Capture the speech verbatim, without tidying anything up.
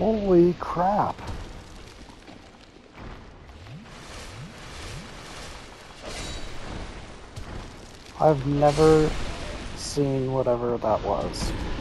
Holy crap. I've never seen whatever that was.